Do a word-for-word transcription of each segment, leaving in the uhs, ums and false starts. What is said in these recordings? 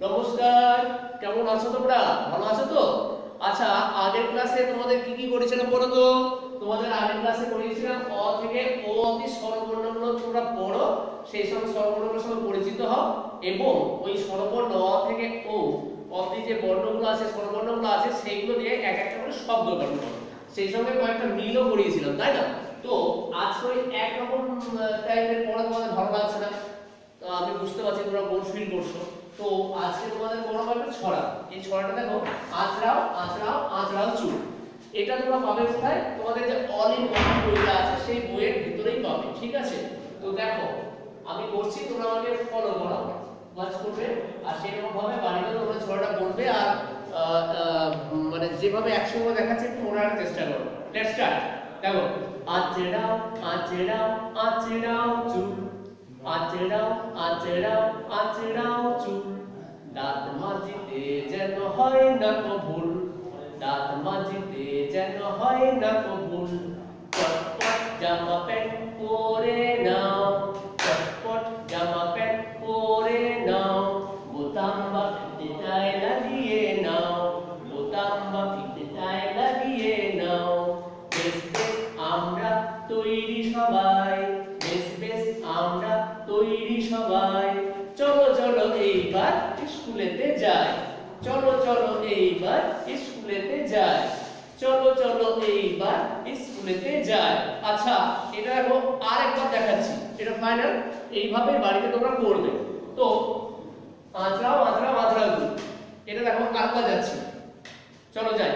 নমস্কার, কেমন আছো তোমরা? ভালো আছো তো? আচ্ছা, আগের ক্লাসে তোমাদের কি কি করেছিলাম বলো তো? তোমাদের আগের ক্লাসে করিয়েছিলাম অ থেকে ও অবধি স্বরবর্ণগুলো তোমরা পড়ো, সেই সব স্বরবর্ণগুলোর সঙ্গে পরিচিত হও এবং ওই স্বরবর্ণ অ থেকে ও অবধি যে বর্ণগুলো আছে, স্বরবর্ণগুলো আছে, সেইগুলো দিয়ে এক একটা করে শব্দ গঠন করো। সেই সঙ্গে কয়েকটা মিলও করিয়েছিলাম, তাই না? তো আজকে ওই একরকম টাইপের পড়া তোমাদের ভালো লাগছে না, তো আমি বুঝতে পারছি তোমরা বোর ফিল করছো। তো আজকে তোমাদের পড়াবো একটা ছড়া। এই ছড়াটা দেখো, আঁচড়াও আঁচড়াও আঁচড়াও চুল। এটা তোমরা পাবে কোথায়? তোমাদের যে অল ইন ওয়ান বইটা আছে সেই বইয়ের ভিতরেই পাবে, ঠিক আছে? তো দেখো আমি করছি, তোমরা আমাকে ফলো করো, ওয়াচ করবে, আর সেরকম ভাবে বাড়িতে তোমরা ছড়াটা বলবে, আর মানে যেভাবে একসঙ্গে দেখাচ্ছে একটু মনে রাখার চেষ্টা করো। Let's start. দেখো, আঁচড়াও আঁচড়াও আঁচড়াও চুল, আঁচড়াও আঁচড়াও আঁচড়াও চুল, দাঁত মাজিতে যেন হয় না কো ভুল, দাঁত মাজিতে যেন হয় না কো ভুল, চটপট জামা প্যান্ট পরে নাও, চটপট জামা প্যান্ট পরে নাও, বোতাম বা ফিতেটায় লাগিয়ে নাও, বোতাম বা ফিতেটায় লাগিয়ে নাও, বেশ বেশ আমরা তৈরি সবাই, বেশ বেশ আমরা তৈরি সবাই, চলো চলো এইবার স্কুলেতে যাই, চলো চলো এইবার স্কুলেতে যাই, চলো চলো এইবার স্কুলেতে যাই। আচ্ছা, এটা দেখো আরেকবার দেখাচ্ছি, এটা ফাইনাল। এইভাবে বাড়িতে তোমরা করবে। তো আঁচড়াও আঁচড়াও আঁচড়াও চুল, এটা দেখো আরেকবার যাচ্ছি, চলো যাই।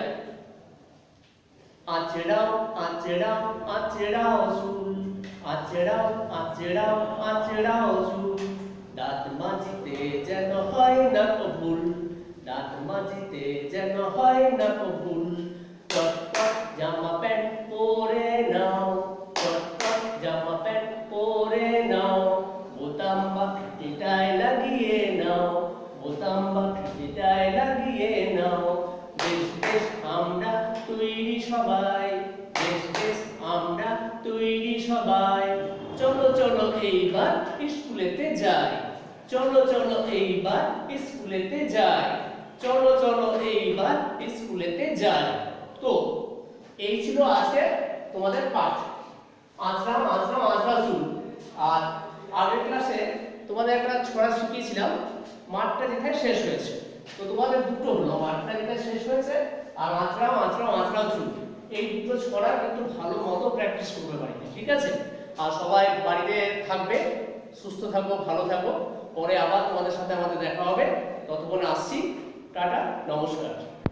আঁচড়াও আঁচড়াও আঁচড়াও চুল, আঁচড়াও আঁচড়াও আঁচড়াও চুল, দাঁত মাজিতে যেন হয় না কো ভুল, দাঁত মাজিতে যেন হয় না কো ভুল, চটপট জামা প্যান্ট পরে নাও, চটপট জামা প্যান্ট পরে নাও, বোতাম বা ফিতেটায় লাগিয়ে নাও, বোতাম বা ফিতেটায় লাগিয়ে নাও, বেশ বেশ আমরা তৈরি সবাই, বেশ বেশ আমরা তৈরি সবাই, চলো চলো এইবার স্কুলেতে যাই, চলো চলো এইবার স্কুলেতে যাই, চলো চলো এইবার স্কুলেতে যাই। তো এই ছিল আজকে তোমাদের পাঠ, আঁচড়াও আঁচড়াও আঁচড়াও চুল। আর আগের ক্লাসে তোমাদের একটা ছড়া শিখিয়েছিলাম, মাঠটা যেখানে শেষ হয়েছে। তো তোমাদের দুটো হলো, মাঠটা যেখানে শেষ হয়েছে আর আঁচড়াও আঁচড়াও আঁচড়াও চুল। এই দুটো ছড়া কিন্তু ভালো মতো প্র্যাকটিস করবে বাড়িতে, ঠিক আছে? আর সবাই বাড়িতে থাকবে, সুস্থ থাকো, ভালো থাকো। পরে আবার তোমাদের সাথে আমাদের দেখা হবে, ততক্ষণে আসছি, টাটা, নমস্কার।